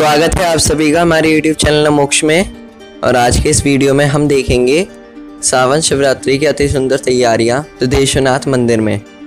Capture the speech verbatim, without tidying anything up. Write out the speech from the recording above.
स्वागत है आप सभी का हमारे यूट्यूब चैनल मोक्ष में। और आज के इस वीडियो में हम देखेंगे सावन शिवरात्रि की अति सुंदर तैयारियां दुधेश्वरनाथ मंदिर में।